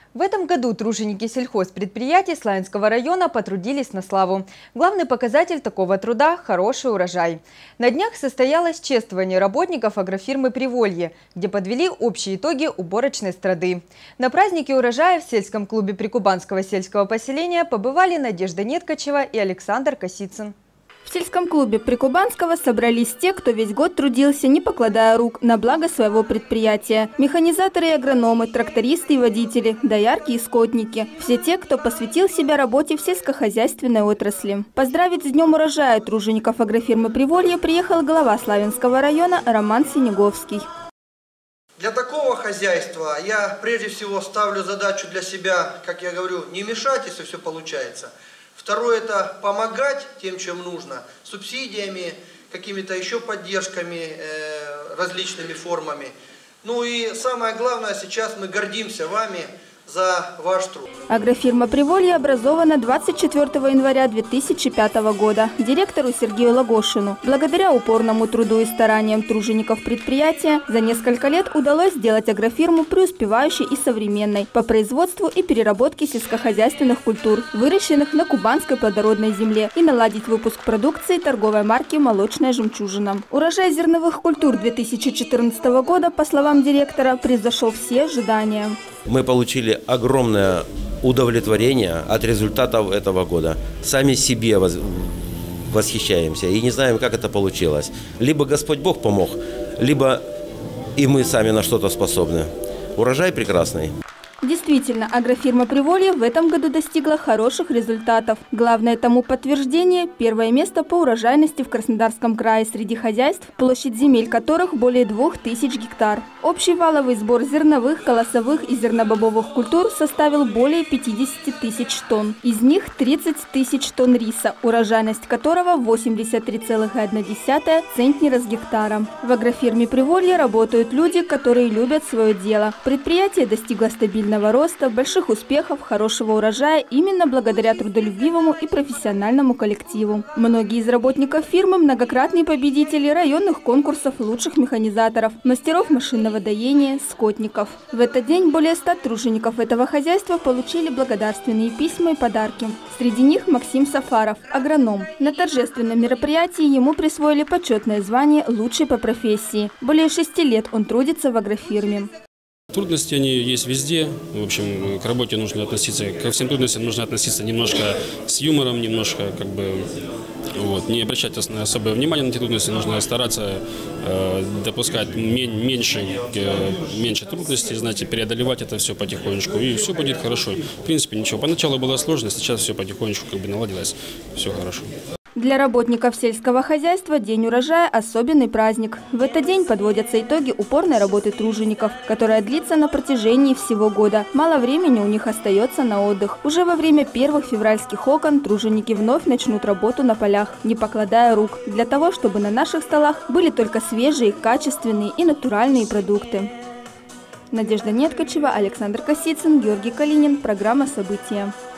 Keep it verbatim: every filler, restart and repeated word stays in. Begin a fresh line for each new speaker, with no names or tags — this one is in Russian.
В этом году труженики сельхозпредприятий Славянского района потрудились на славу. Главный показатель такого труда – хороший урожай. На днях состоялось чествование работников агрофирмы «Приволье», где подвели общие итоги уборочной страды. На празднике урожая в сельском клубе Прикубанского сельского поселения побывали Надежда Неткачева и Александр Косицын.
В сельском клубе Прикубанского собрались те, кто весь год трудился, не покладая рук, на благо своего предприятия. Механизаторы и агрономы, трактористы и водители, доярки и скотники. Все те, кто посвятил себя работе в сельскохозяйственной отрасли. Поздравить с днем урожая тружеников агрофирмы «Приволье» приехал глава Славянского района Роман Синеговский.
Для такого хозяйства я прежде всего ставлю задачу для себя, как я говорю, не мешать, если все получается. Второе – это помогать тем, чем нужно, субсидиями, какими-то еще поддержками, э, различными формами. Ну и самое главное, сейчас мы гордимся вами за ваш труд.
Агрофирма «Приволье» образована двадцать четвёртого января две тысячи пятого года. Директору Сергею Лагошину. Благодаря упорному труду и стараниям тружеников предприятия за несколько лет удалось сделать агрофирму преуспевающей и современной по производству и переработке сельскохозяйственных культур, выращенных на кубанской плодородной земле, и наладить выпуск продукции торговой марки «Молочная жемчужина». Урожай зерновых культур две тысячи четырнадцатого года, по словам директора, превзошел все ожидания.
Мы получили огромное удовлетворение от результатов этого года. Сами себе восхищаемся и не знаем, как это получилось. Либо Господь Бог помог, либо и мы сами на что-то способны. Урожай прекрасный.
Действительно, агрофирма «Приволье» в этом году достигла хороших результатов. Главное тому подтверждение – первое место по урожайности в Краснодарском крае среди хозяйств, площадь земель которых более двух тысяч гектар. Общий валовый сбор зерновых, колосовых и зернобобовых культур составил более пятидесяти тысяч тонн. Из них тридцать тысяч тонн риса, урожайность которого восемьдесят три целых одна десятая центнера с гектара. В агрофирме «Приволье» работают люди, которые любят свое дело. Предприятие достигло стабильности роста, больших успехов, хорошего урожая именно благодаря трудолюбивому и профессиональному коллективу. Многие из работников фирмы – многократные победители районных конкурсов лучших механизаторов, мастеров машинного доения, скотников. В этот день более ста тружеников этого хозяйства получили благодарственные письма и подарки. Среди них Максим Сафаров, агроном. На торжественном мероприятии ему присвоили почетное звание «Лучший по профессии». Более шести лет он трудится в агрофирме.
Трудности они есть везде. В общем, к работе нужно относиться, ко всем трудностям нужно относиться немножко с юмором, немножко как бы вот, не обращать особое внимание на эти трудности. Нужно стараться э, допускать меньше, э, меньше трудностей, знаете, преодолевать это все потихонечку, и все будет хорошо. В принципе, ничего. Поначалу было сложно, сейчас все потихонечку как бы наладилось, все хорошо.
Для работников сельского хозяйства день урожая – особенный праздник. В этот день подводятся итоги упорной работы тружеников, которая длится на протяжении всего года. Мало времени у них остается на отдых. Уже во время первых февральских окон труженики вновь начнут работу на полях, не покладая рук, для того, чтобы на наших столах были только свежие, качественные и натуральные продукты. Надежда Неткачева, Александр Косицын, Георгий Калинин. Программа «События».